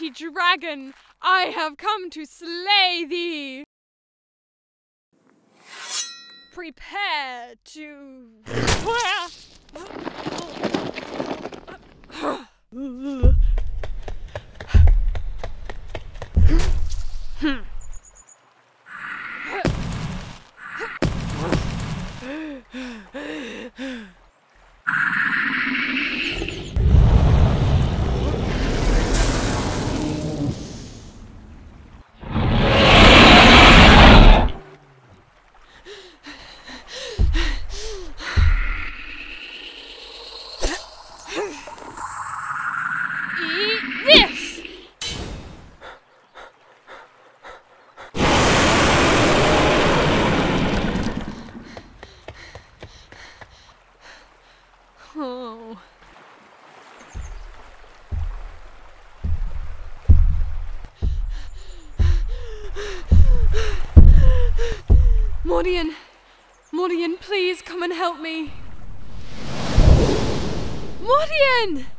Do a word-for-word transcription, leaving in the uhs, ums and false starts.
mighty dragon, I have come to slay thee. Prepare to... Oh. Mordion! Mordion, please come and help me! Mordion!